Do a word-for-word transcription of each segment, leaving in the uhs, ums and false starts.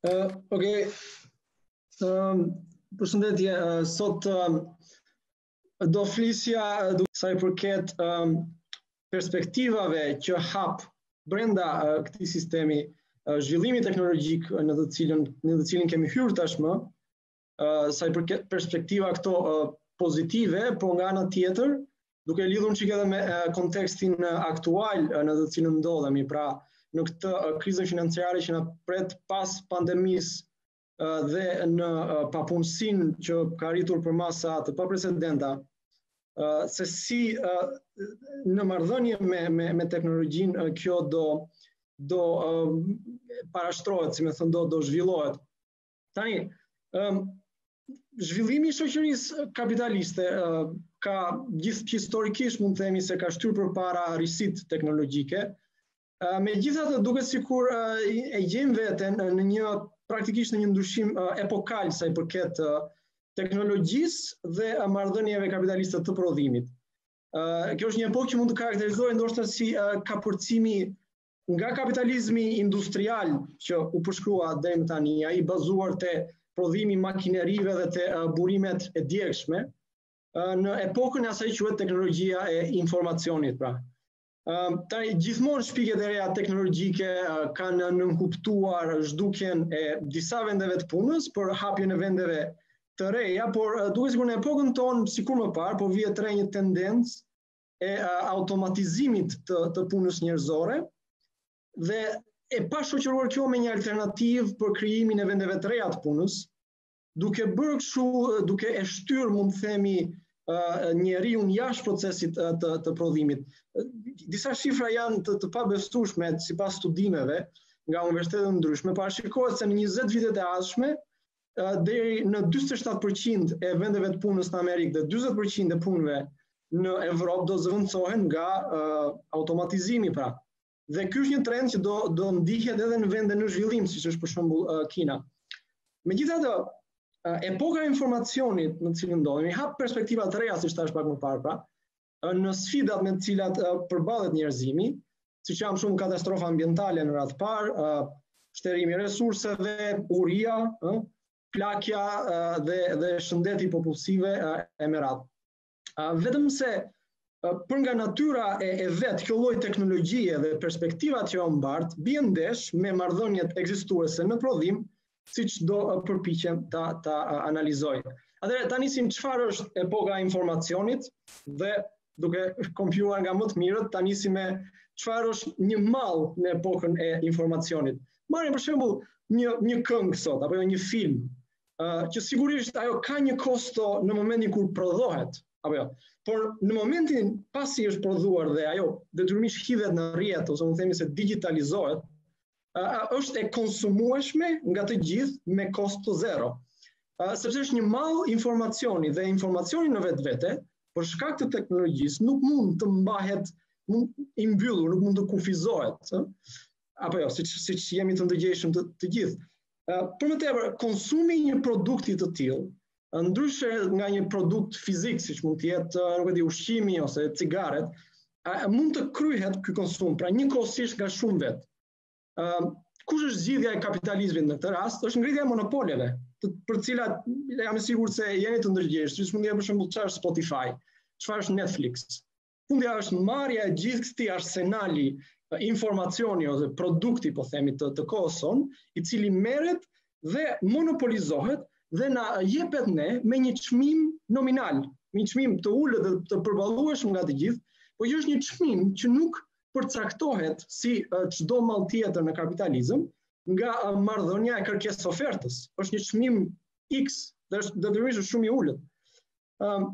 Uh, ok, um, përshëndetje, uh, sot um, do flisja uh, sa i përket um, perspektivave që hap brenda uh, këtij sistemi uh, zhvillimi teknologjik në të cilën në të cilin kemi hyrë tashmë, uh, sa i përket perspektiva këto uh, pozitive, po nga ana tjetër, duke lidhur çik edhe me uh, kontekstin uh, aktual uh, në të cilin ndodhemi, pra në këtë uh, krizën financiare që na pret pas pandemisë uh, dhe në uh, papunësinë që ka arritur për masa të paprecedenta, uh, se si uh, në marrëdhënie me me, me teknologjinë uh, kjo do do uh, parashtrohet, si më thënë, do do zhvillohet. Tani, um, zhvillimi i shoqërisë kapitaliste uh, ka gjithë historikisht mund të themi se ka shtyrë përpara rrisit teknologjike. Uh, Megjithatë, duket sikur uh, e gjejmë veten në një praktikisht në një ndryshim uh, epokal sa i përket uh, teknologjisë dhe uh, marrëdhënieve kapitaliste të prodhimit. Uh, kjo është një epokë që mund të karakterizohet ndoshta si uh, kapërcimi nga kapitalizmi industrial që u përshkrua deri më tani, ai bazuar te prodhimi makinerive dhe te uh, burimet e djegshme, uh, në epokën e asaj quhet teknologjia e informacionit, pra. Uh, tani, gjithmonë shpikjet e reja teknologjike uh, kanë nënkuptuar zhdukjen e disa vendeve të punës për hapjen e vendeve të reja, por uh, duke sikur në epokën tonë, sikur më parë, po vihet re një tendencë e uh, automatizimit të, të punës njerëzore dhe e pashoqëruar kjo me një alternativë për krijimin e vendeve të reja të punës, duke bërë kështu, duke e shtyrë, mund të themi, Uh, njeriu jashtë procesit uh, të, të prodhimit. Uh, disa shifra janë të, të pabestueshme sipas studimeve nga universitete të ndryshme, parashikohet se në njëzet vitet e ardhshme uh, deri në njëzet e shtatë përqind e vendeve të punës në Amerikë dhe njëzet përqind e punëve në Evropë do zëvendësohen nga uh, automatizimi, pra. Dhe ky është një trend që do do ndihet edhe në vende në zhvillim, siç është për shembull uh, Kina. Megjithatë, epoka e informacionit në të cilën ndodhemi hap perspektiva të reja, siç thash pak më parë, pra, në sfidat me të cilat uh, përballet njerëzimi, siç janë shumë katastrofa ambientale në radhë parë, uh, shterimi i resurseve, uria, uh, plakja uh, dhe dhe shëndeti popullsive uh, e merat. Uh, vetëm se uh, për nga natyra e, e vet kjo lloj teknologjie dhe perspektivat që janë mbart bien ndesh me marrëdhëniet ekzistuese në prodhim, siç do uh, përpiqem ta ta uh, analizoj. Atëherë tani sim çfarë është epoka e informacionit dhe duke kompjuar nga më të mirët, tani si me çfarë është një mall në epokën e informacionit. Marrim për shembull një një këngë sot apo një film, uh, që sigurisht ajo ka një kosto në momentin kur prodhohet, apo jo. Por në momentin pasi është prodhuar dhe ajo detyrimisht hidhet në rrjet ose mund të themi se digitalizohet, Uh, është e konsumueshme nga të gjithë me kosto zero. Uh, sepse është një mall informacioni dhe informacioni në vetë vete, për shkak të teknologjisë, nuk mund të mbahet mund, i mbyllur, nuk mund të kufizohet. Uh? Apo jo, siç siç jemi të ndëgjeshëm të, të gjithë. Uh, për më tepër, konsumi i një produkti të tillë, uh, ndryshe nga një produkt fizik, siç mund të jetë, uh, nuk e di, ushqimi ose cigaret, uh, mund të kryhet ky konsum, pra njëkohësisht nga shumë vetë. Uh, kush është zgjidhja e kapitalizmit në këtë rast? Është ngritja e monopoleve, të, për cilat jam i sigurt se jeni të ndërgjegjshëm, siç mund të jetë për shembull çfarë është Spotify, çfarë është Netflix. Fundja është marrja e gjithë këtij arsenali uh, informacioni ose produkti, po themi, të, të kohës son, i cili merret dhe monopolizohet dhe na jepet ne me një çmim nominal, një çmim të ulët dhe të përballueshëm nga të gjithë, por që është një çmim që nuk përcaktohet si çdo uh, mall tjetër në kapitalizëm nga uh, marrëdhënia e kërkesës ofertës. Është një çmim X dhe është detyrimisht shumë i ulët. Um,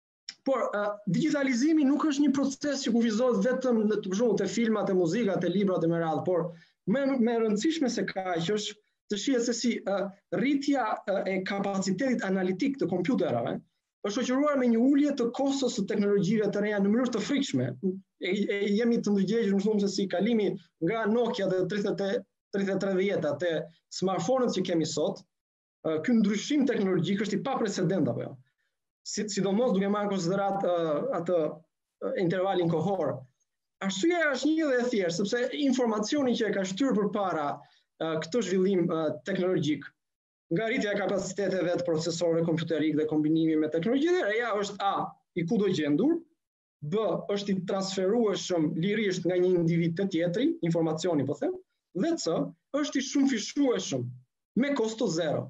por uh, digitalizimi nuk është një proces që kufizohet vetëm në të shembull te filmat, te muzikat, te librat e me radhë, por më më e rëndësishme se kaq është të shihet se si uh, rritja uh, e kapacitetit analitik të kompjuterave është shoqëruar me një ulje të kostos të teknologjive të reja në mënyrë të frikshme. E, e jemi të ndërgjegjur shumë se si kalimi nga Nokia dhe tridhjetë e tre dhjetë te smartphone-et që kemi sot, uh, ky ndryshim teknologjik është i paprecedent apo jo. Si, sidomos duke marrë konsiderat uh, atë uh, intervalin kohor. Arsyeja është një dhe e thjeshtë, sepse informacioni që e ka shtyrë përpara këtë zhvillim teknologjik, nga rritja e kapaciteteve të procesorëve kompjuterik dhe kombinimi me teknologjitë e reja është A, i kudo gjendur, B, është i transferueshëm lirisht nga një individ te tjetri, informacioni po them, dhe C, është i shumë fishueshëm me kosto zero.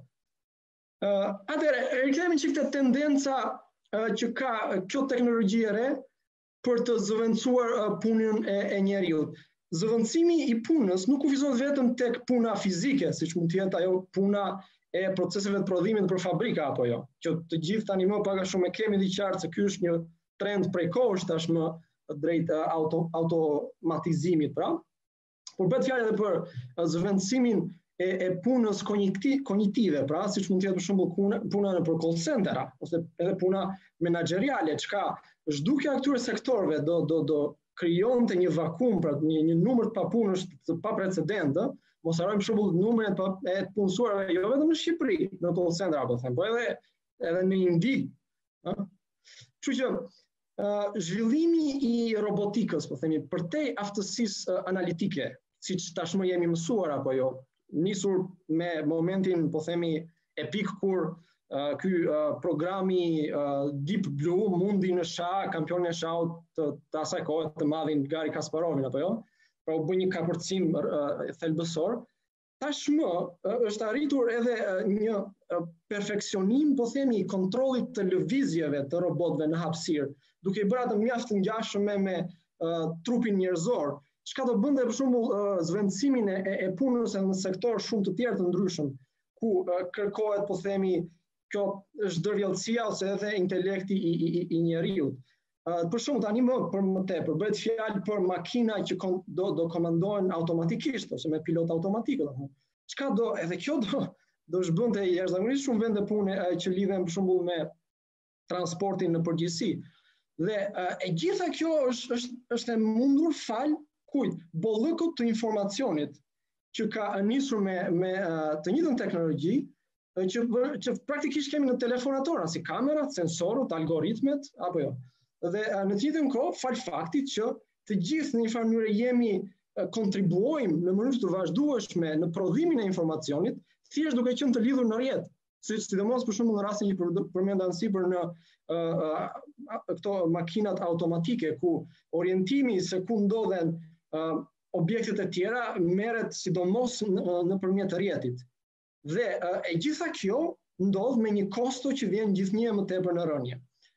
Uh, Atëherë, rikthehemi çik te tendenca uh, që ka kjo teknologji e re për të zëvendësuar uh, punën e, e njeriut. Zëvendësimi i punës nuk kufizohet vetëm tek puna fizike, siç mund të jetë ajo puna e proceseve të prodhimit për fabrika apo jo, që të gjithë tani më pak a shumë e kemi dhe qartë se ky është një trend prej kohësh tashmë drejt auto, automatizimit, pra. Por bëhet fjalë edhe për zëvendësimin e, e punës kognitive, pra, siç mund të jetë për shembull puna, puna në për call centera ose edhe puna menaxheriale, çka zhdukja këtyre sektorëve do do do krijonte një vakum, pra një, një numër të papunësh të paprecedent, mos harrojmë për shembull numrin e të punësuarve jo vetëm në Shqipëri, në call centera po them, po edhe edhe në Indi. Ëh. Kështu që uh, zhvillimi i robotikës, po themi, përtej aftësisë uh, analitike, siç tashmë jemi mësuar apo jo, nisur me momentin, po themi, epik kur uh, ky uh, programi uh, Deep Blue mundi në shah, kampioni e shahut të, të asaj kohe të madhin Garry Kasparovin apo jo, pra u bë një kapërcim uh, thelbësor. Tashmë uh, është arritur edhe uh, një uh, perfeksionim, po themi, i kontrollit të lëvizjeve të robotëve në hapësirë, duke i bërë atë mjaft të ngjashme me uh, trupin njerëzor, çka do bënte për shembull uh, zvendësimin e, e punës në sektor shumë të tjerë të ndryshëm, ku uh, kërkohet, po themi, kjo është ndërvjellësia ose edhe intelekti i, i, i njeriu. Uh, për shumë tani më për më tepër bëhet fjalë për makina që kom, do do komandohen automatikisht ose me pilot automatik, domethënë. Çka do edhe kjo do do zhbënte jashtëzakonisht shumë vende pune uh, që lidhen për shembull me transportin në përgjithësi. Dhe uh, e gjitha kjo është është është e mundur fal kujt? Bollëkut të informacionit që ka nisur me me uh, të njëjtën teknologji uh, që që praktikisht kemi në telefonat tona, si kamerat, sensorët, algoritmet apo jo. Dhe në të njëjtën kohë, fal faktit që të gjithë në një farë mënyrë jemi kontribuojmë në mënyrë të vazhdueshme në prodhimin e informacionit, thjesht duke qenë të lidhur në rrjet. Si sidomos për shembull në rastin që përmendan sipër në uh, uh, këto makinat automatike ku orientimi se ku ndodhen uh, objektet e tjera merret sidomos nëpërmjet rrjetit. Dhe uh, e gjitha kjo ndodh me një kosto që vjen gjithnjë më tepër në rënje.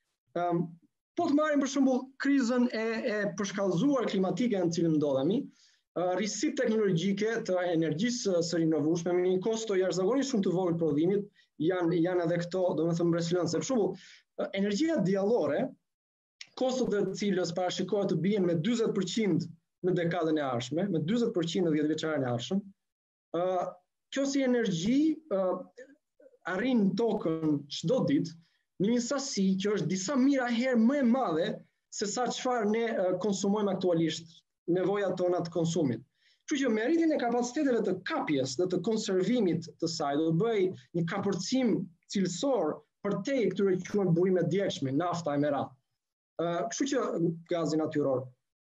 Um, Po të marrim për shembull krizën e, e përshkallëzuar klimatike në cilën ndodhemi, uh, rrisit teknologjike të energjisë së rinovueshme me një kosto jashtëzakonisht shumë të vogël prodhimit, janë janë edhe këto, domethënë mbreslënse. Për shembull, uh, energjia diellore, kostot e cilës parashikohet të bien me dyzet përqind në dekadën e ardhshme, me dyzet përqind në dhjetëvjeçarin e ardhshëm. Uh, kjo si energji uh, arrin tokën çdo ditë në një sasi që është disa mijëra herë më e madhe se sa çfarë ne uh, konsumojmë aktualisht, nevojat tona të konsumit. Kështu që me rritjen e kapaciteteve të kapjes dhe të konservimit të saj do të bëj një kapërcim cilësor përtej këtyre që quhen burime djegshme, nafta e merat. Uh, kështu që gazi natyror.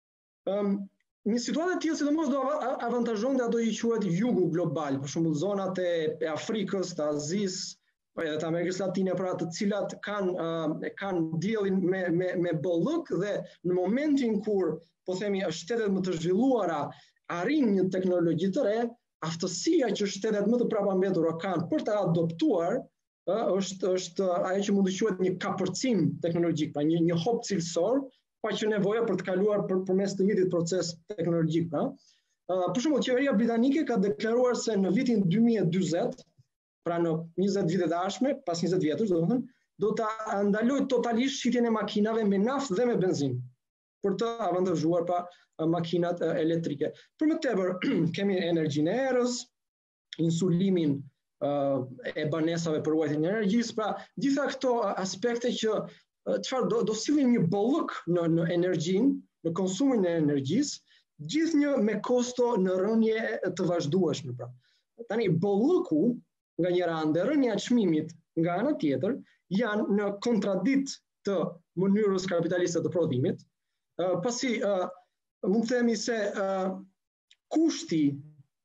Um, një situatë e tillë sidomos do avantazhonte ato që quhet jugu global, për shembull zonat e, e Afrikës, të Azisë, edhe të Amerikës Latine, pra të cilat kanë uh, kanë diellin me me me bollëk dhe në momentin kur po themi shtetet më të zhvilluara arrin një teknologji të re, aftësia që shtetet më të prapambetura kanë për të adoptuar uh, është është ajo që mund të quhet një kapërcim teknologjik, pra një një hop cilësor, pa që nevoja për të kaluar për, përmes të njëjtit proces teknologjik, pra. Uh, për shembull, qeveria britanike ka deklaruar se në vitin dy mijë e dyzet, pra në njëzet vitet e ardhshme, pas njëzet vjetësh, do të thënë, do ta ndalojë totalisht shitjen e makinave me naftë dhe me benzinë, për të avantazhuar pa makinat elektrike. Për më tepër, kemi energjinë e erës, insulimin uh, e banesave për ruajtjen e energjisë, pra gjitha këto aspekte që çfarë do, do sillin një bollëk në, në energjinë, në konsumin e energjisë, gjithnjë me kosto në rënje të vazhdueshme, pra. Tani bollëku nga njëra anë, rënja e çmimit nga ana tjetër, janë në kontradikt të mënyrës kapitaliste të prodhimit, uh, pasi uh, mund të themi se uh, kushti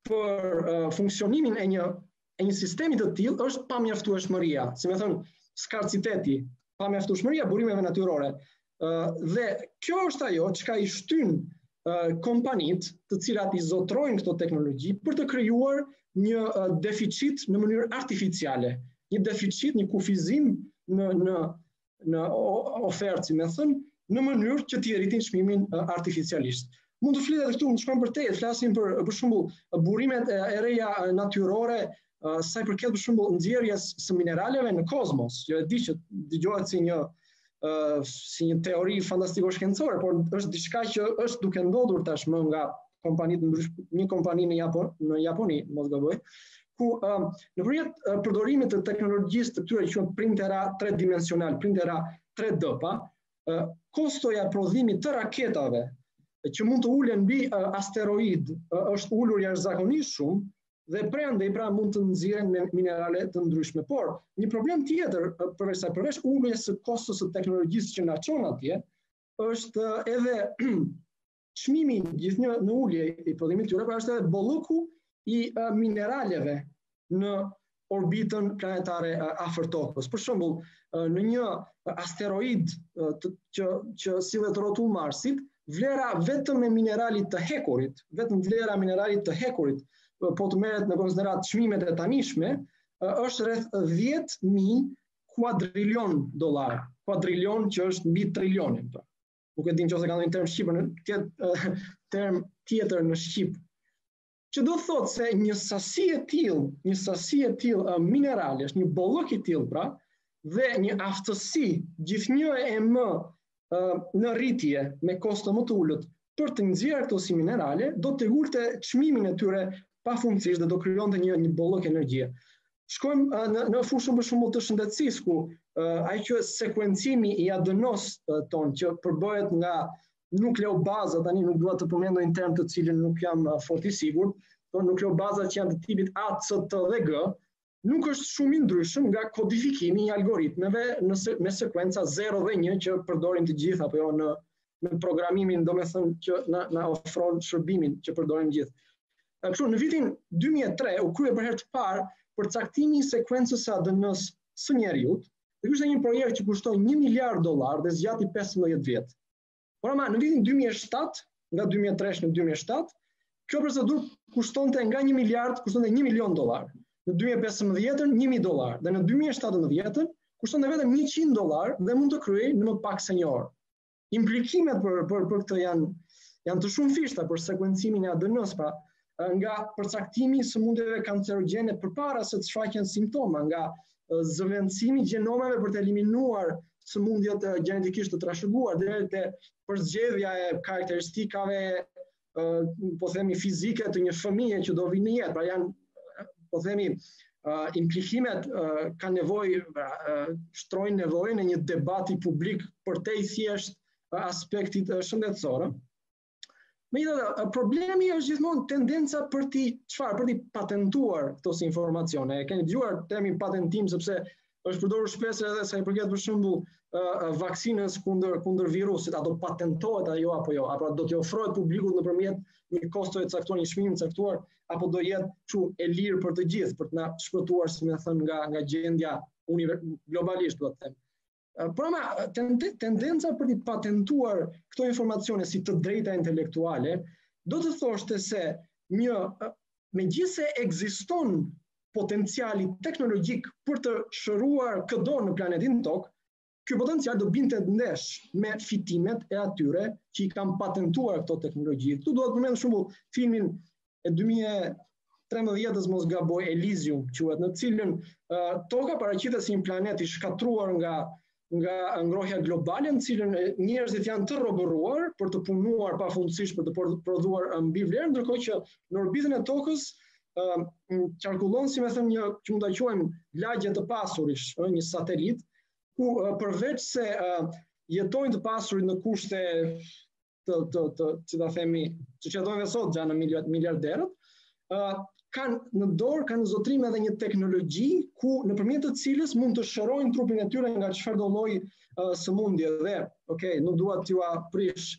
për uh, funksionimin e një, e një sistemi të tillë është pamjaftueshmëria, si më thon, skarciteti, pamjaftueshmëria e burimeve natyrore. Uh, dhe kjo është ajo çka i shtyn uh, kompanitë të cilat i zotrojnë këto teknologji për të krijuar një uh, deficit në mënyrë artificiale, një deficit, një kufizim në në në ofertë, si më thën, në mënyrë që t'i rritin çmimin uh, artificialisht. Mund të flitet edhe këtu, më shkojmë për te, flasim për për shembull burimet e reja natyrore, uh, sa i përket për shembull nxjerrjes së mineraleve në kozmos. Jo e di që dëgohet si një uh, si një teori fantastiko-shkencore, por është diçka që është duke ndodhur tashmë nga kompanitë ndryshme, një kompani në Japon, në Japoni, mos gaboj, ku uh, nëpërmjet uh, përdorimit të teknologjisë të këtyre që printera tridimensional, printera tre D, pa, uh, kostoja e prodhimit të raketave që mund të ulen mbi uh, asteroid uh, është ulur jashtëzakonisht shumë dhe prandaj pra mund të nxirren minerale të ndryshme. Por një problem tjetër uh, përveç sa përveç uljes së kostos së teknologjisë që na çon atje, është uh, edhe çmimi gjithnjë në ulje i prodhimit të tyre, por është edhe bolloku i uh, mineraleve në orbitën planetare uh, afër Tokës. Për shembull, uh, në një asteroid uh, të, që që sillet rrotull Marsit, vlera vetëm e mineralit të hekurit, vetëm vlera e mineralit të hekurit, po të merret në konsiderat çmimet e tanishme, është rreth dhjetë mijë kuadrilion dollar. Kuadrilion që është mbi trilionin. Nuk e di nëse kanë një term shqip, në tjetë term tjetër në shqip. Që do thotë se një sasi e tillë, një sasi e tillë mineralesh, një bollok i tillë pra, dhe një aftësi gjithnjë e më në rritje me kosto më të ulët për të nxjerrë këto si minerale, do të ulte çmimin e tyre pafundësisht dhe do krijonte një një bollok energjie. Shkojmë uh, në, në fushën për shembull të shëndetësisë ku uh, ai që sekuencimi i A D N-s uh, ton që përbëhet nga nukleobaza, tani nuk dua të përmendoj një term të cilin nuk jam uh, fort i sigurt, por nukleobaza që janë të tipit A, C, T dhe G, nuk është shumë i ndryshëm nga kodifikimi i algoritmeve në se, me sekuenca zero dhe një që përdorin të gjithë apo jo në në programimin, domethënë që na na ofron shërbimin që përdorin gjithë. Kështu në vitin dy mijë e tre u krye për herë të parë përcaktimi i sekuencës së A D N-s së njerëzit. Dhe ky ishte një projekt që kushtoi një miliard dollar dhe zgjati pesëmbëdhjetë vjet. Por ama në vitin dy mijë e shtatë, nga dy mijë e tre në dy mijë e shtatë, kjo procedurë kushtonte nga një miliard, kushtonte një milion dollar. Në dy mijë e pesëmbëdhjetë një mijë dollar dhe në dy mijë e shtatëmbëdhjetë kushtonte vetëm njëqind dollar dhe mund të kryej në më pak se një orë. Implikimet për për për këtë janë janë të shumëfishta për sekuencimin e A D N-s, pra nga përcaktimi i sëmundjeve kancerogjene përpara se të shfaqen simptoma, nga zëvendësimi i gjenomeve për të eliminuar sëmundjet gjenetikisht të trashëguar deri te përzgjedhja e karakteristikave po themi fizike të një fëmije që do vinë në jetë, pra janë po themi uh, implikimet uh, kanë nevojë, uh, shtrojnë nevojën e një debati publik për te i thjesht uh, aspektit uh, shëndetësor. Megjithatë, uh, problemi është gjithmonë tendenca për ti çfarë, për ti patentuar këto si informacione. E keni dëgjuar termin patentim sepse është përdorur shpesh edhe sa i përket për shembull uh, vaksinës kundër kundër virusit, a do patentohet ajo apo jo, apo do t'i ofrohet publikut nëpërmjet një kostoje të caktuar, një çmimi të caktuar, apo do jetë kështu e lirë për të gjithë, për të na shpëtuar, si më thënë, nga nga gjendja globalisht, do të them. Uh, por ama tendenca për të patentuar këto informacione si të drejta intelektuale, do të thoshte se një uh, megjithse ekziston potenciali teknologjik për të shëruar këdo në planetin Tokë, ky potencial do binte ndesh me fitimet e atyre që i kanë patentuar këto teknologji. Këtu duhet të përmend shumë filmin e dy mijë e trembëdhjetës mos gaboj, Elysium quhet, në cilën uh, Toka paraqitet si një planet i shkatruar nga nga ngrohja globale, në cilën njerëzit janë të robëruar për të punuar pafundësisht për të prodhuar mbi vlerë, ndërkohë që në orbitën e Tokës uh, qarkullon, si më thënë, një që mund ta quajmë lagje të pasurish, uh, një satelit, ku uh, përveç se uh, jetojnë të pasurit në kushte të, të, të, që ta themi, që jetojnë dhe sot gjanë në miliarderët, uh, kanë në dorë, kanë në zotrim edhe një teknologji ku nëpërmjet të cilës mund të shërojnë trupin e tyre nga çfarëdo lloji uh, sëmundje dhe, okay, nuk dua t'ju aprish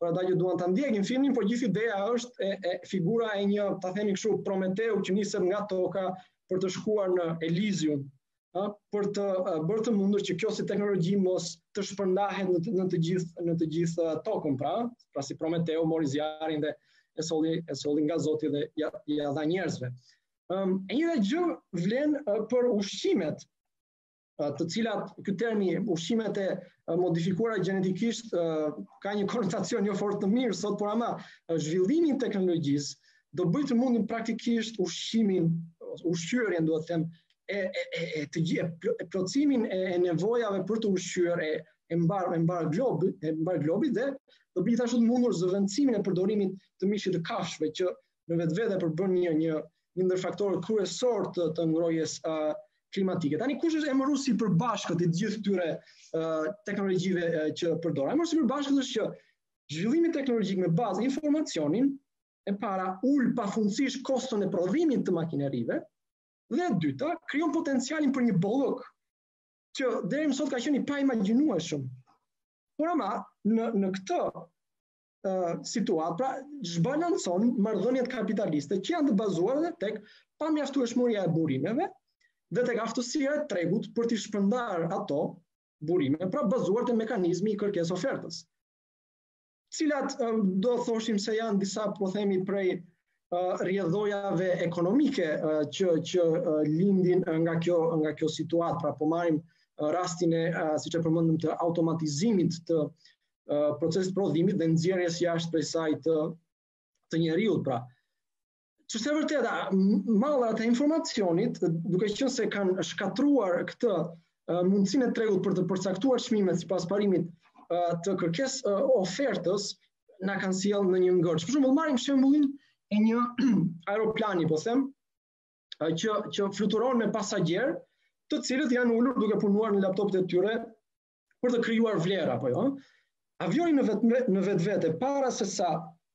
për ata që duan ta ndjekin filmin, por gjithë ideja është e, e figura e një, ta themi kështu, Prometeu që niset nga toka për të shkuar në Elysium, ha, për të uh, bërë të mundur që kjo si teknologji mos të shpërndahet në të, në të gjithë në të gjithë uh, tokën, pra, pra si Prometeu mori zjarin dhe e solli e solli nga Zoti dhe ja, ja dha njerëzve. Um, e një dhe gjë vlen uh, për ushqimet, të cilat ky termi ushqimet e modifikuara gjenetikisht ka një konotacion jo fort të mirë sot, por ama zhvillimi i teknologjisë do bëjë të mundin praktikisht ushqimin, ushqyerjen duhet të them, e, e, e të gjithë e plotësimin e, e nevojave për të ushqyer e, e mbar e mbar globi, e mbar globit dhe do bëjë gjithashtu të mundur zëvendësimin e përdorimit të mishit të kafshëve që në vetvete përbën një një një ndër faktorët kryesor të, të ngrohjes uh, klimatike. Tani kush është emëruesi i përbashkët i gjithë këtyre uh, teknologjive uh, që përdoren? Emëruesi i përbashkët është që zhvillimi teknologjik me bazë informacionin e para ul pafundësisht koston e prodhimit të makinerive dhe e dyta krijon potencialin për një bollok që deri më sot ka qenë i paimagjinueshëm. Por ama në në këtë uh, situatë pra zhbalancon marrëdhëniet kapitaliste që janë të bazuara tek pamjaftueshmëria e burimeve dhe tek aftësia e tregut për t'i shpërndar ato burime, pra bazuar te mekanizmi i kërkesë ofertës, cilat um, do thoshim se janë disa, po themi, prej uh, rrjedhojave ekonomike uh, që që uh, lindin nga kjo nga kjo situatë, pra po marrim uh, rastin e uh, siç e përmendëm të automatizimit të uh, procesit prodhimit dhe nxjerrjes jashtë prej saj të të njeriut, pra. Ç'është e vërteta, mallat e informacionit, duke qenë se kanë shkatruar këtë uh, mundësinë e tregut për të përcaktuar çmimet sipas parimit uh, të kërkesë uh, ofertës, na kanë sjellë në një ngërç. Për shembull, marrim shembullin e një aeroplani, po them, uh, që që fluturon me pasagjer, të cilët janë ulur duke punuar në laptopet e tyre për të krijuar vlerë apo jo. Avioni në vetë në vetvete para se sa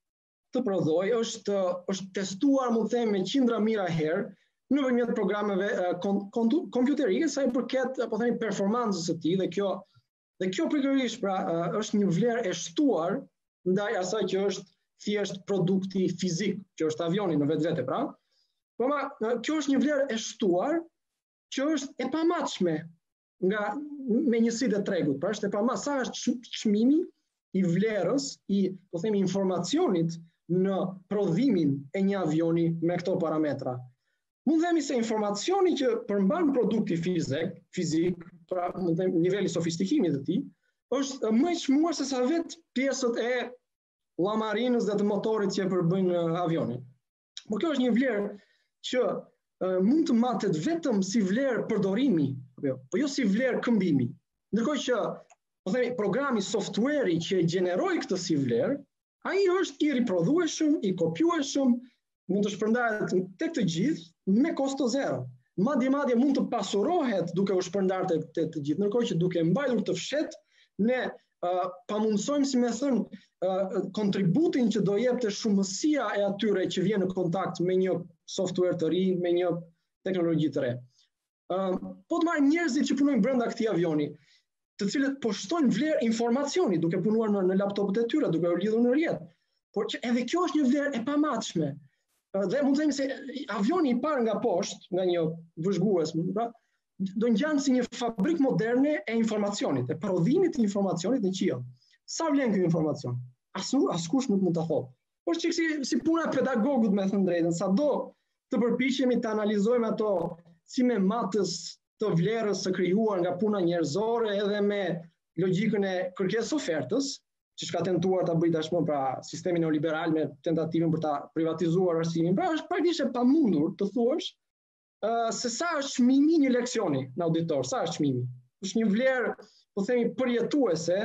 të prodhoj është është testuar, mund të them, me qindra mijëra herë nëpërmjet programeve uh, kompjuterike sa i përket, po themi, performancës së tij dhe kjo dhe kjo pikërisht pra uh, është një vlerë e shtuar ndaj asaj që është thjesht produkti fizik, që është avioni në vetvete, pra. Por ma uh, kjo është një vlerë e shtuar që është e pamatshme nga me njësitë e tregut, pra është e pamatshme sa është çmimi i vlerës i, po themi, informacionit në prodhimin e një avioni me këto parametra. Mund themi se informacioni që përmban produkti fizik, fizik, pra mund themi niveli sofistikimit të tij, është më i çmuar se sa vetë pjesët e llamarinës dhe të motorit që përbëjnë avionin. Por kjo është një vlerë që uh, mund të matet vetëm si vlerë përdorimi, apo po jo si vlerë këmbimi. Ndërkohë që, po themi, programi software-i që e gjeneroi këtë si vlerë, ai është i riprodhueshëm, i kopjueshëm, mund të shpërndahet tek të gjithë me kosto zero. Madje madje mund të pasurohet duke u shpërndarë tek të, të gjithë, ndërkohë që duke mbajtur të fshet, ne uh, pamundsojmë, si më thënë, uh, kontributin që do jepte shumësia e atyre që vjen në kontakt me një software të ri, me një teknologji të re. Uh, po të marrim njerëzit që punojnë brenda këtij avioni, të cilët po shtojnë vlerë informacioni duke punuar në, në laptopet e tyre, duke u lidhur në rrjet. Por që edhe kjo është një vlerë e pamatshme. Dhe mund të themi se avioni i parë nga poshtë, nga një vëzhgues, pra, do ngjan si një fabrikë moderne e informacionit, e prodhimit të informacionit në qiell. Sa vlen ky informacion? Asnjë askush nuk mund ta thotë. Por çik si, si puna e pedagogut, me thënë drejtën, sado të përpiqemi të analizojmë ato si me matës të vlerës së krijuar nga puna njerëzore edhe me logjikën e kërkesës ofertës, që ka tentuar ta bëjë tashmë pra sistemi neoliberal me tentativën për ta privatizuar arsimin. Pra është praktikisht e pamundur të thuash uh, se sa është çmimi një leksioni në auditor, sa është çmimi. Është një vlerë, po themi, përjetuese,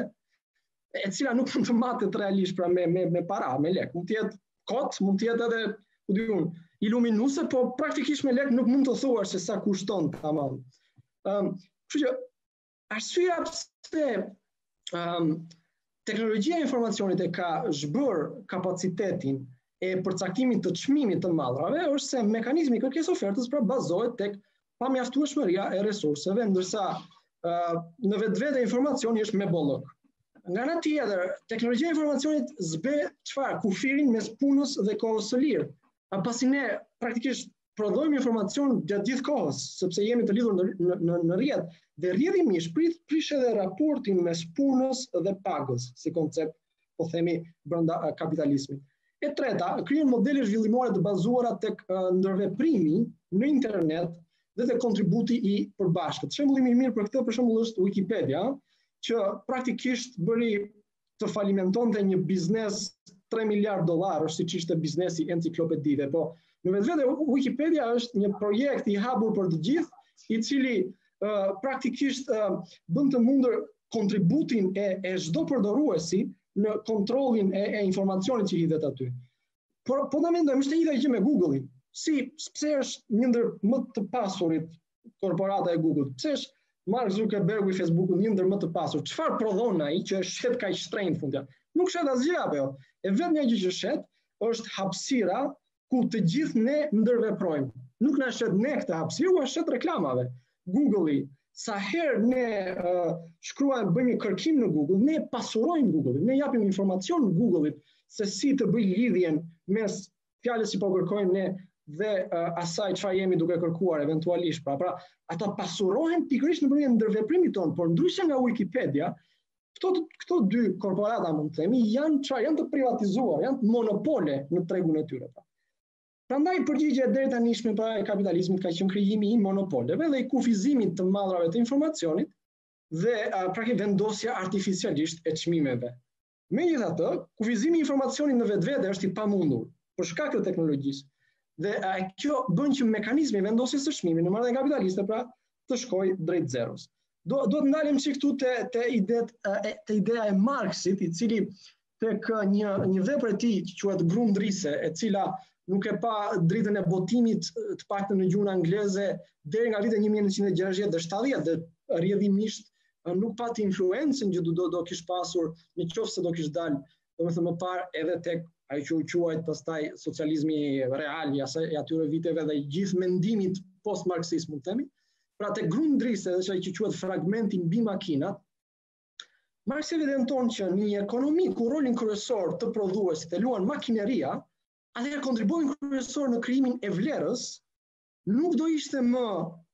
e cila nuk mund të matet realisht pra me me me para, me lek. Mund të jetë kot, mund të jetë edhe, ku di unë, iluminuese, po praktikisht me lek nuk mund të thuash se sa kushton tamam. Um, kështu që arsyeja pse um, teknologjia e informacionit e ka zhbër kapacitetin e përcaktimit të çmimit të mallrave është se mekanizmi i kërkesës ofertës pra bazohet tek pamjaftueshmëria e resurseve, ndërsa uh, në vetvete informacioni është me bollok. Nga ana tjetër, teknologjia e informacionit zbe çfarë? Kufirin mes punës dhe kohës së lirë. Pasi ne praktikisht prodhojmë informacion gjatë gjithë kohës, sepse jemi të lidhur në, në, në rrjet, dhe rrjedhimisht prish edhe raportin mes punës dhe pagës, si koncept, po themi, brenda kapitalizmit. E treta, krijon modele zhvillimore të bazuara tek ndërveprimi në internet dhe tek kontributi i përbashkët. Shembulli i mirë për këtë për shembull është Wikipedia, që praktikisht bëri të falimentonte një biznes tre miliard dollarësh, siç ishte biznesi enciklopedive, po në vetvete Wikipedia është një projekt i hapur për të gjithë, i cili uh, praktikisht uh, bën të mundur kontributin e, e çdo përdoruesi në kontrollin e, e informacionit që hidhet aty. Por po ta mendojmë, është e njëjta gjë me Google-in. Si pse është një ndër më të pasurit korporata e Google? Pse është Mark Zuckerberg i Facebookut një ndër më të pasur? Çfarë prodhon ai që është shet kaq shtrenjtë fundja? Nuk shet asgjë apo jo. E vetëm një gjë që shet është hapësira ku të gjithë ne ndërveprojmë. Nuk na shet ne këtë hapësirë, u shet reklamave. Google-i, sa herë ne uh, shkruajmë, bëjmë një kërkim në Google, ne pasurojmë Google-in, ne japim informacion Google-it se si të bëj lidhjen mes fjalës që po kërkojmë ne dhe uh, asaj çfarë jemi duke kërkuar eventualisht. Pra, pra ata pasurohen pikërisht nëpërmjet ndërveprimit ton, por ndryshe nga Wikipedia, këto këto dy korporata, mund të themi, janë çfarë, janë të privatizuar, janë monopole në tregun e tyre. Prandaj përgjigjja e deri tanishme para e kapitalizmit ka qenë krijimi i monopoleve dhe i kufizimit të madhrave të informacionit dhe uh, praktikisht vendosja artificialisht e çmimeve. Megjithatë, kufizimi i informacionit në vetvete është i pamundur për shkak të teknologjisë. Dhe uh, kjo bën që mekanizmi i vendosjes së çmimit në marrëdhënie kapitaliste pra të shkojë drejt zeros. Do do të ndalem çik këtu te te idet te ideja e Marxit, i cili tek një një vepër e tij që quhet Grundrisse, e cila nuk e pa dritën e botimit të paktën në gjuhën angleze deri nga vitet një mijë nëntëqind e gjashtëdhjetë dhe shtatëdhjetë, dhe rrjedhimisht nuk pati influencën që do do, do kish pasur në qoftë se do kish dalë, domethënë më parë edhe tek ai që u quajt pastaj socializmi real i asaj atyre viteve dhe i gjithë mendimit post-marksist, mund të themi. Pra tek Grundrisse, edhe çaj që quhet fragmenti mbi makinat, Marx evidenton që në një ekonomi ku rolin kryesor të prodhuesit e luan makineria, atëherë kontributin kryesor në krijimin e vlerës nuk do ishte më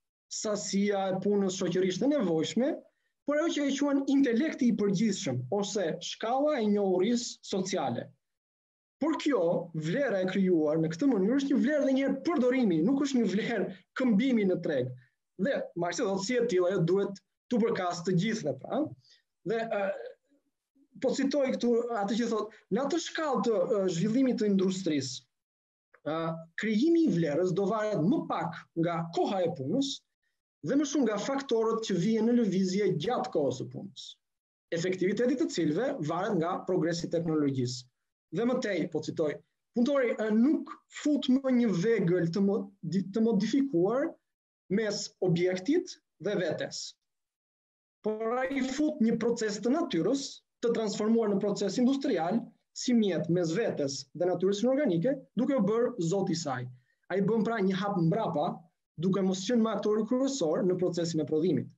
sasia e punës shoqërisht e nevojshme, por ajo që e quhen intelekti i përgjithshëm ose shkalla e njohurisë sociale. Por kjo vlera e krijuar në këtë mënyrë është një vlerë dhe një herë përdorimi, nuk është një vlerë këmbimi në treg. Dhe Marxi thotë si e tillë ajo duhet tu përkas të gjithëve, pra. Dhe uh, po citoj këtu atë që thotë, në atë shkallë të uh, zhvillimit të industrisë, uh, krijimi i vlerës do varet më pak nga koha e punës dhe më shumë nga faktorët që vijnë në lëvizje gjatë kohës së punës. Efektiviteti të cilëve varet nga progresi i teknologjisë. Dhe më tej, po citoj, punëtori uh, nuk fut më një vegël të, mo të modifikuar mes objektit dhe vetes. Por ai fut një proces të natyrës të transformuar në proces industrial si mjet mes vetes dhe natyrës inorganike, duke u bërë zoti i saj. Ai bën pra një hap mbrapa, duke mos qenë më aktori kryesor në procesin e prodhimit.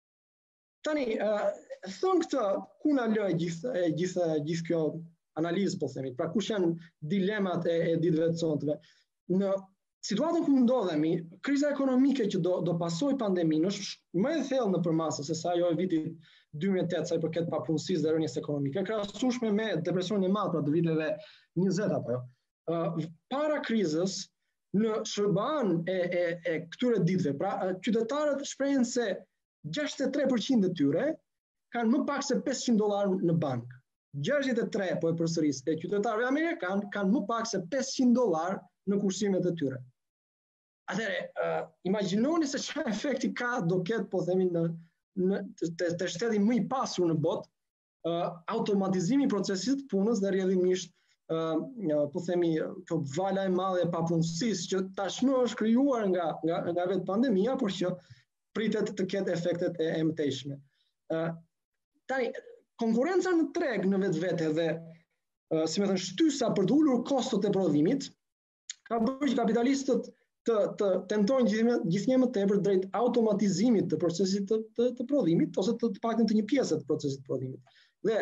Tani, uh, thon këtë, ku na lë gjithë gjithë gjithë kjo analizë, po themi, pra kush janë dilemat e, e ditëve të sotme. Në situatën ku ndodhemi, kriza ekonomike që do, do pasojë pandeminë është më e thellë nëpër masë se sa ajo e vitit dy mijë e tetë sa i përket papunësisë dhe rënies ekonomike, krahasueshme me depresionin e madh pra të viteve njëzet apo jo. Uh, para krizës, në shërban e, e, e këtyre ditëve, pra qytetarët shprehin se gjashtëdhjetë e tre përqind e tyre kanë më pak se pesëqind dollar në bank. gjashtëdhjetë e tre po e përsëris e qytetarëve amerikanë kanë më pak se pesëqind dollar në kursimet e tyre. Atëherë, uh, imagjinoni se çfarë efekti ka do ketë, po themi, në, në të, të shteti më i pasur në botë, uh, automatizimi i procesit të punës dhe rrjedhimisht uh, po themi kjo vala e madhe e papunësisë që tashmë është krijuar nga nga, nga vetë pandemia, por që pritet të ketë efektet e, e mëtejshme. Uh, tani, konkurenca në treg në vetvete dhe uh, si më thënë shtysa për të ulur kostot e prodhimit ka bërë që kapitalistët të, të tentojnë gjithnjë më tepër drejt automatizimit të procesit të, të, të prodhimit ose të, të paktën të një pjesë të procesit të prodhimit. Dhe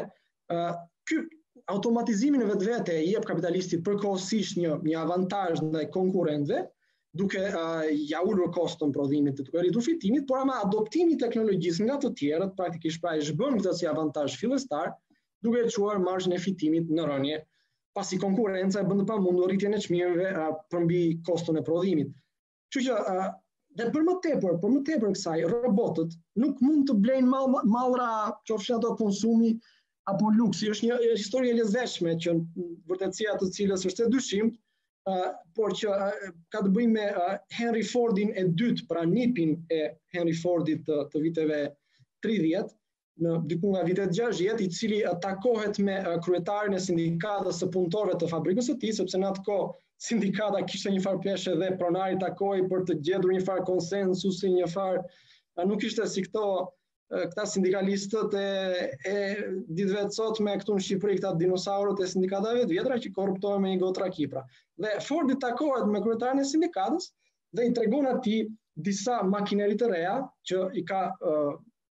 Uh, ky automatizimi në vetvete i jep kapitalistit përkohësisht një, një avantazh ndaj konkurrentëve, duke uh, ja ulur koston prodhimit, duke rritur fitimit, por ama adoptimi i teknologjisë nga të tjerët praktikisht pra e zhbën këtë si avantazh fillestar, duke e çuar marzhin e fitimit në rënje, pasi konkurrenca e bën të pamundur rritjen e çmimeve uh, përmbi koston e prodhimit. Kështu që uh, dhe për më tepër, për më tepër kësaj, robotët nuk mund të blejnë mall, mallra, qofshin ato konsumi apo luksi. Është një histori e lezetshme që vërtetësia të cilës është e dyshimt, uh, por që uh, ka të bëjë me uh, Henry Fordin e dytë, pra nipin e Henry Fordit të, të viteve tridhjetë, në diku nga vitet gjashtëdhjetë, i cili uh, takohet me uh, kryetarin e sindikatës së punëtorëve të fabrikës së tij, sepse në atë kohë sindikata kishte një farë peshë dhe pronari takoi për të gjetur një farë konsensusi, një farë uh, nuk ishte si këto këta sindikalistët e, e ditëve të sotme këtu në Shqipëri, këta dinosaurët e sindikatave të vjetra që korruptohen me një gotë rakipra. Dhe Fordi takohet me kryetarin e sindikatës dhe i tregon atij disa makineri të reja që i ka, uh,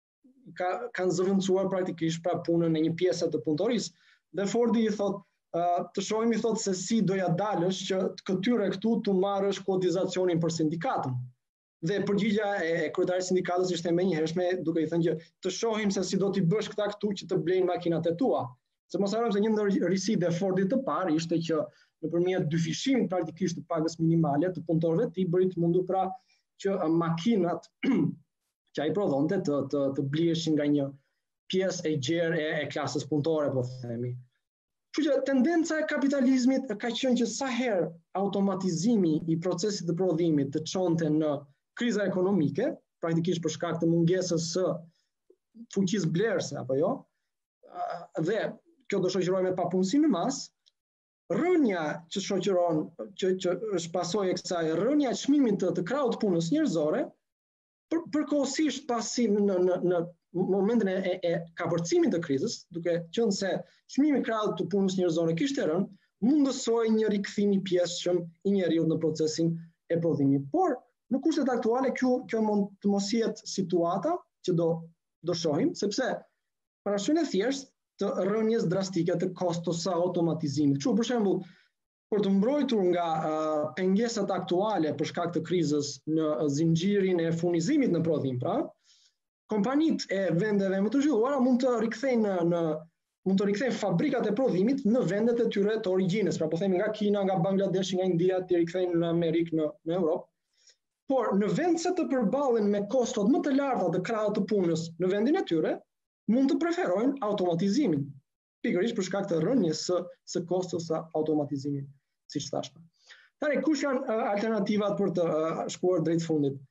ka kanë zëvendësuar praktikisht pra punën e një pjese të punëtorisë. Dhe Fordi i thot, uh, të shohim i thot se si doja dalësh që këtyre këtu të marrësh kotizacionin për sindikatën. Dhe përgjigja e kryetarit sindikatës ishte menjëhershme, duke i thënë që të shohim se si do t'i bësh këta këtu që të blejnë makinat e tua. Se mos harrojmë se një ndër risitë e Fordit të parë ishte që nëpërmjet dyfishimit praktikisht të pagës minimale të punëtorëve të tij bëri të mundur pra që makinat që ai prodhonte të të, të bliheshin nga një pjesë e gjerë e, e klasës punëtore, po themi. Kështu që tendenca e kapitalizmit ka qenë që sa herë automatizimi i procesit të prodhimit të çonte në kriza ekonomike, praktikisht për shkak të mungesës së fuqisë blerëse apo jo, dhe kjo do shoqërohet me papunësinë në masë, rënja që shoqëron që, që është pasojë e kësaj, rënja e çmimit të, të krahut të punës njerëzore, për, përkohësisht pasi në, në, në momentin e, e kapërcimit të krizës, duke qenë se çmimi i krahut të punës njerëzore kishte rënë, mundësoi një rikthim i pjesëshëm i njeriut në procesin e prodhimit. Por në kushtet aktuale kjo, kjo mund të mos jetë situata që do, do shohim, sepse parashën e thjesht të rënjes drastike të kostos së automatizimit. Kështu për shembull, për të mbrojtur nga uh, pengesat aktuale për shkak të krizës në zinxhirin e furnizimit në prodhim, pra, kompanitë e vendeve më të zhvilluara mund të rikthejnë në, në mund të rikthejnë fabrikat e prodhimit në vendet e tyre të origjinës, pra po themi nga Kina, nga Bangladesh, nga India, të rikthejnë në Amerikë, në, në Europë. Por në vend se të përballen me kostot më të larta të krahut të punës në vendin e tyre, mund të preferojnë automatizimin, pikërisht për shkak të rënjes së, së kostos së automatizimit, siç thashë. Tani, kush janë uh, alternativat për të uh, shkuar drejt fundit?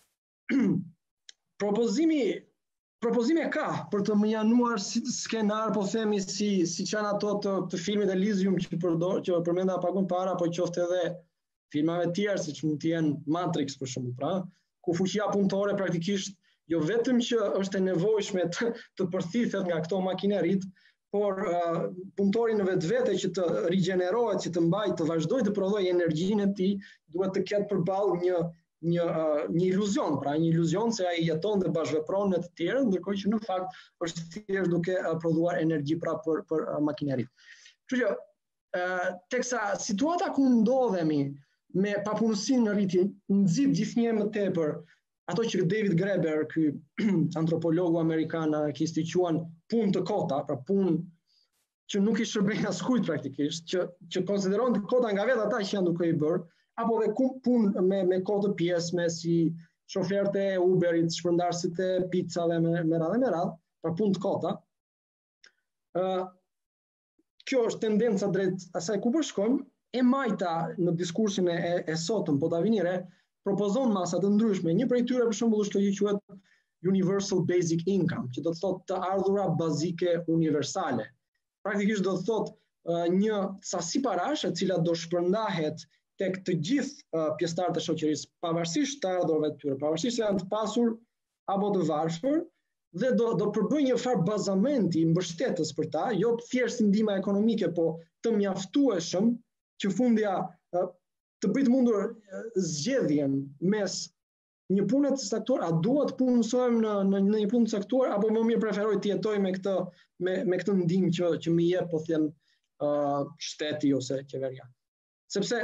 Propozimi Propozime ka për të mënjanuar si skenar, po themi si si janë ato të, të filmit Elysium që përdor, që përmenda pagun para, po qoftë edhe filmave të tjerë, siç mund të jenë Matrix për shembull, pra, ku fuqia punëtore praktikisht jo vetëm që është e nevojshme të, të përthithet nga këto makinerit, por uh, punëtori në vetvete që të rigjenerohet, që të mbajë, të vazhdojë të prodhojë energjinë e tij, duhet të ketë përballë një Një, uh, një iluzion, pra një iluzion se ai jeton dhe bashkëvepron me të tjerë, ndërkohë që në fakt është thjesht duke uh, prodhuar energji pra për, për uh, makinerit. Kështu që, uh, teksa situata ku ndodhemi me papunësinë në rritje, nxit gjithnjë më tepër ato që David Graeber, ky antropologu amerikan, anarkist, i quan punë të kota, pra punë që nuk i shërbejnë askujt praktikisht, që, që konsiderohen të kota nga vetë ata që janë duke i bërë, apo dhe punë me, me kohë të pjesme si shoferët e Uberit, shpërndarësit e pizzave me, me radhë me radhë, pra punë të kota. Uh, kjo është tendenca drejt asaj ku po shkojmë, e majta në diskursin e, e sotëm, po ta vinire, propozon masa të ndryshme. Një prej tyre për shembull është që quhet Universal Basic Income, që do të thotë të ardhura bazike universale. Praktikisht do të thotë uh, një sasi parash e cila do shpërndahet tek të gjithë uh, pjesëtarët e shoqërisë, pavarësisht të ardhurave të tyre, pavarësisht se janë të pasur apo të varfër, dhe do, do përbëjë një farë bazamenti mbështetës për ta, jo thjesht ndihma ekonomike, po të mjaftueshëm që fundja uh, të bëjë mundur uh, zgjedhjen mes një punë të caktuar, a duhet të punësojmë në, në, në një punë të caktuar, apo më mirë preferoj të jetoj me këtë me, me këtë ndihmë që, që më jep, po them, uh, shteti ose qeveria. Sepse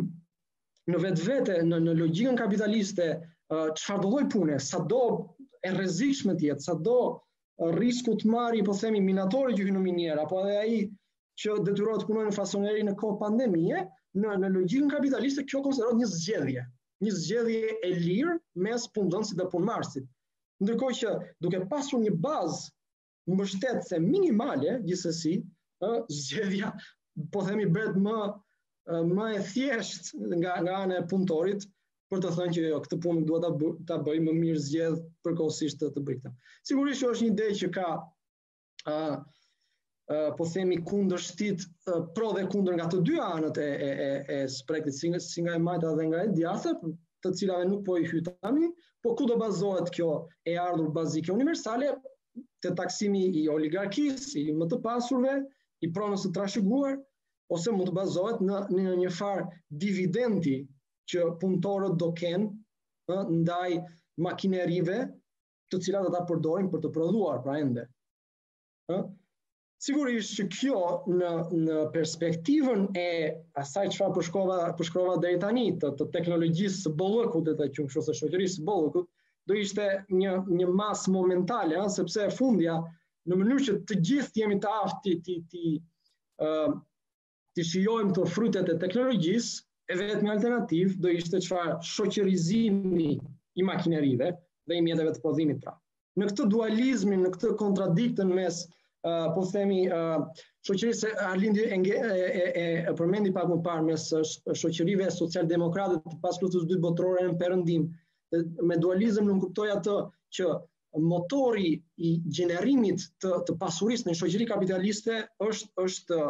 në vetvete, në, në logjikën kapitaliste, uh, çfarë do lloj pune, sado e rrezikshme të jetë, sado uh, risku të marrë, po themi, minatori që hyn në minier, apo edhe ai që detyrohet të punojë në fasoneri në kohë pandemie, në, në logjikën kapitaliste kjo konsiderohet një zgjedhje. Një zgjedhje e lirë mes punëdhënësit dhe punëmarrësit. Ndërkohë që duke pasur një bazë mbështetëse minimale, gjithsesi, zgjedhja, po themi, bëhet më më e thjeshtë nga nga ana e punëtorit për të thënë që jo, këtë punë duhet ta ta bëj, më mirë zgjedh përkohësisht të, të bëj këtë. Sigurisht që është një ide që ka uh, uh, po themi kundërshtit uh, pro dhe kundër nga të dy anët e, e, e, e spektrit, si, si nga e majta dhe nga e djatha, të cilave nuk po i hytami, po ku do bazohet kjo e ardhur bazike universale, te taksimi i oligarkisë, i më të pasurve, i pronës të trashëguar, ose mund të bazohet në, në një farë dividendi që punëtorët do kenë ndaj makinerive të cilat do ta përdorin për të prodhuar, pra ende. Sigurisht që kjo në, në perspektivën e asaj çfarë përshkrova përshkrova deri tani, të, të teknologjisë së bollëkut, të quajmë kështu, së shoqërisë së bollëkut, do ishte një një masë momentale, ha, sepse e fundja në mënyrë që të gjithë jemi të aftë ti ti uh, të shijojmë të frutet e teknologjisë, e vetmi alternativë do ishte çfarë shoqërizimi i makinerive dhe i mjeteve të prodhimit pra. Në këtë dualizmin, në këtë kontradiktën mes uh, po themi uh, shoqërisë Arlindi e, e, e, e përmendi pak më parë mes shoqërive socialdemokrate të pas luftës së dytë botërore në perëndim. Me dualizëm nuk kuptoj atë që motori i gjenerimit të, të pasurisë në shoqëri kapitaliste është është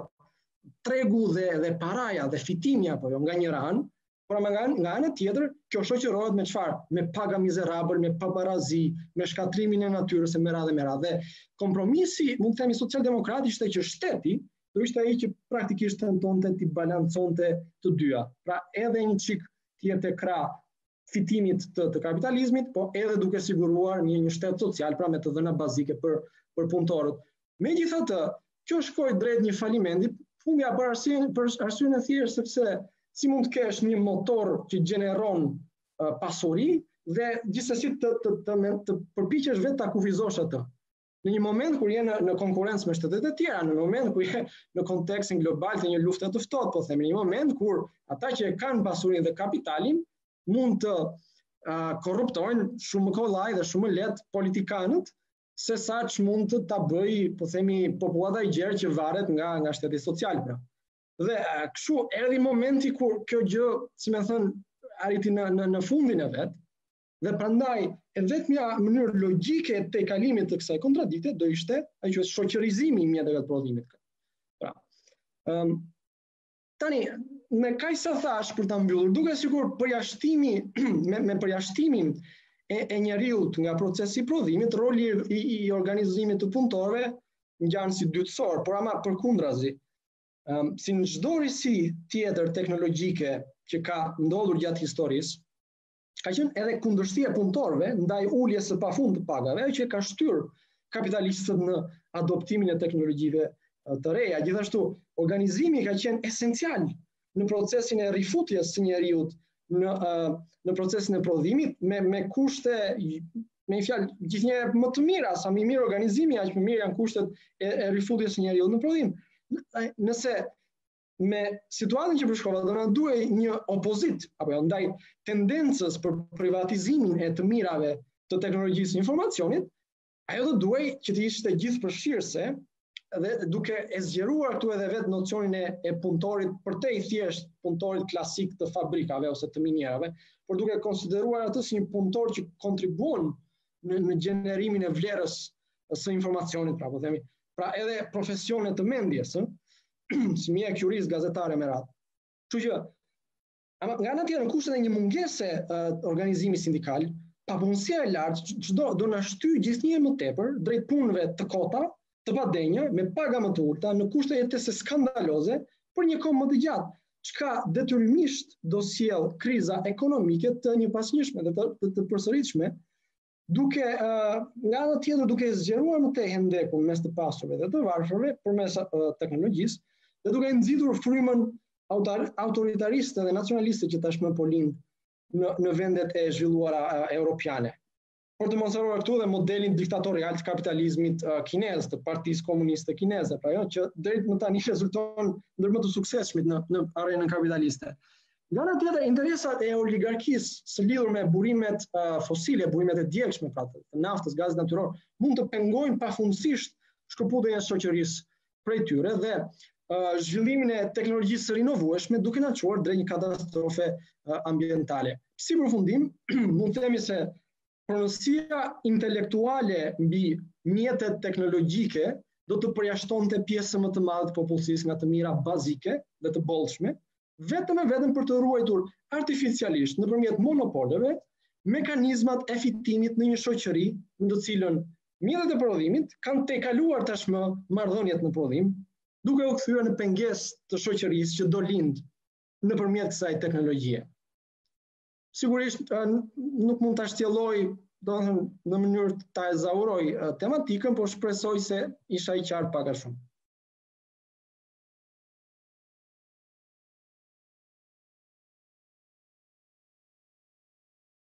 tregu dhe, dhe paraja dhe fitimja apo jo nga një anë, por nga nga ana tjetër kjo shoqërohet me çfarë? Me paga mizerabël, me pabarazi, me shkatrimin e natyrës e me radhë me radhë. Kompromisi, mund të themi socialdemokrat, ishte që shteti do ishte ai që praktikisht tentonte të balanconte të dyja. Pra edhe një çik të jetë krah fitimit të, të kapitalizmit, po edhe duke siguruar një, një shtet social, pra me të dhëna bazike për, për punëtorët. Megjithatë, kjo shkoi drejt një falimenti, fundja për arsyen për arsyen e thjeshtë, sepse si mund të kesh një motor që gjeneron uh, pasuri dhe gjithsesi të, të, të, të, të përpiqesh vetë ta kufizosh atë. Në një moment kur je në, në konkurrencë me shtetet e tjera, në një moment kur je në kontekstin global të një lufte të ftohtë, po themi, në një moment kur ata që e kanë pasurinë dhe kapitalin mund të uh, korruptojnë shumë më kollaj dhe shumë më lehtë politikanët, se sa që mund të ta bëj, po themi, popullata i gjerë që varet nga nga shteti social pra. Dhe uh, kështu erdhi momenti kur kjo gjë, si më thënë, arriti në, në, në fundin e vet, dhe prandaj e vetmja mënyrë logjike të kalimit të kësaj kontradikte do ishte ai që është shoqërizimi i mjeteve të prodhimit. Pra, um, tani me kaq sa thash për ta mbyllur, duke sigur përjashtimi me, me përjashtimin e, e njeriut nga procesi i prodhimit, roli i, i organizimit të punëtorëve ngjan si dytësor, por ama përkundrazi. Um, si në çdo risi tjetër teknologjike që ka ndodhur gjatë historisë, ka qenë edhe kundërshtia e punëtorëve ndaj uljes së pafund të pagave, që ka shtyr kapitalistët në adoptimin e teknologjive të reja. Gjithashtu, organizimi ka qenë esencial në procesin e rifutjes së njeriut në uh, në procesin e prodhimit me me kushte, me një fjalë, gjithnjëherë më të mira, sa më mirë organizimi, aq më mirë janë kushtet e, e rifutjes së njeriut në prodhim. Nëse me situatën që përshkrova do na duhej një opozit apo jo ndaj tendencës për privatizimin e të mirave të teknologjisë së informacionit, ajo do duhej që të ishte gjithëpërfshirëse dhe duke e zgjeruar këtu edhe vetë nocionin e, e punëtorit përtej thjesht punëtorit klasik të fabrikave ose të minierave, por duke konsideruar atë si një punëtor që kontribuon në, në gjenerimin e vlerës së informacionit, pra po themi, pra edhe profesionet të mendjes, si mjek, jurist, gazetare me radhë. Kështu që, ama nga ana tjetër, në kushtet e një mungese uh, organizimi sindikal, papunësia e lartë çdo do na shtyjë gjithnjë më tepër drejt punëve të kota, të padenja, me paga më të ulta, në kushte jetese skandaloze, për një kohë më të gjatë. çka detyrimisht do sjell kriza ekonomike të njëpasnjëshme dhe të, të, të përsëritshme, duke uh, nga ana tjetër duke zgjeruar më tej hendekun mes të pasurve dhe të varfërve përmes uh, teknologjisë dhe duke nxitur frymën autoritariste dhe nacionaliste që tashmë po lind në, në vendet e zhvilluara uh, europiane. Për të mostruar këtu dhe modelin diktatorial të kapitalizmit uh, kinez, të Partisë Komuniste Kineze, pra jo, që drejt më tani rezulton ndër më të suksesshmit në, në arenën kapitaliste. Nga ana tjetër, interesat e oligarkisë së lidhur me burimet uh, fosile, burimet e djegshme, pra të naftës, gazit natyror, mund të pengojnë pafundësisht shkëputjen e shoqërisë prej tyre dhe uh, zhvillimin e teknologjisë së rinovueshme duke na çuar drejt një katastrofe uh, ambientale. Si përfundim, mund të themi se pronësia intelektuale mbi mjetet teknologjike do të përjashtonte pjesën më të madhe të popullsisë nga të mira bazike dhe të bollshme, vetëm e vetëm për të ruajtur artificialisht nëpërmjet monopoleve mekanizmat e fitimit në një shoqëri në të cilën mjetet e prodhimit kanë tejkaluar tashmë marrëdhëniet në prodhim, duke u kthyer në pengesë të shoqërisë që do lind nëpërmjet kësaj teknologjie. Sigurisht nuk mund ta shtjelloj, domethënë në mënyrë ta ezauroj tematikën, por shpresoj se isha i qartë pak a shumë.